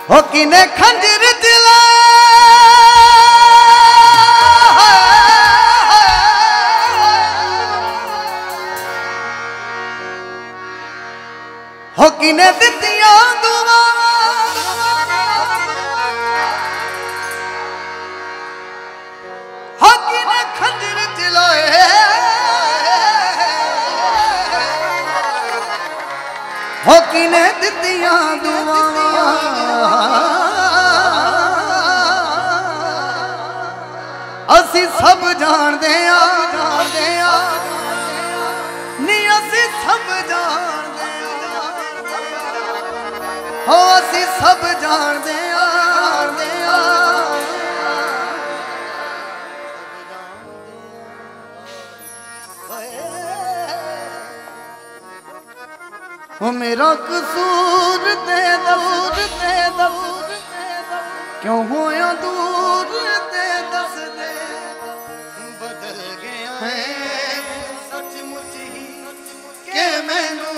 हो किने खंजर दिला हो किने दितियां दुआ हो किने खंजर दिलाए हो किने दितियां दुआ असी सब जानते नी असी सब जानते हो असी सब जानते हो मेरा कसूर दे दो क्यों होया दूर दे दस दे बदल गया है सचमुच ही के मैनू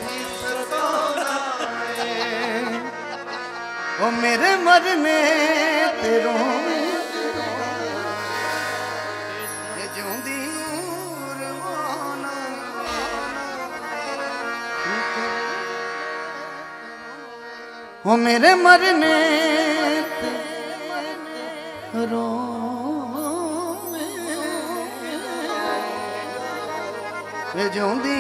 ओ मेरे मरने तेरो जिंदी ओ मेरे मरने रो जिंदी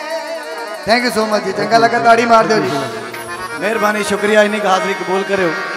थैंक यू सो मच जी। चंगा लगा ताड़ी मार दो जी। मेहरबानी शुक्रिया इन्हीं का हाजिरी कबूल करो।